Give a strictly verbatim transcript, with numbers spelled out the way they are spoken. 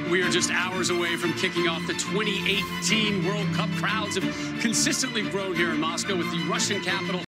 We are just hours away from kicking off the twenty eighteen World Cup. Crowds have consistently grown here in Moscow, with the Russian capital